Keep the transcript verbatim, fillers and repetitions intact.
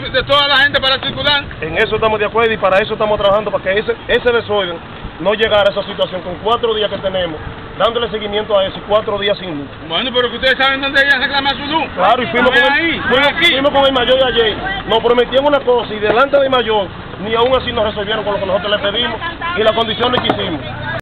de toda la gente para circular. En eso estamos de acuerdo y para eso estamos trabajando, para que ese, ese desorden no llegara a esa situación con cuatro días que tenemos, dándole seguimiento a eso y cuatro días sin luz. Bueno, pero que ustedes saben dónde ella reclama su luz. Claro, y fuimos, con el, ahí, fuimos, aquí. fuimos con el mayor de ayer, nos prometían una cosa y delante del mayor, ni aún así nos resolvieron con lo que nosotros le pedimos y las condiciones que hicimos.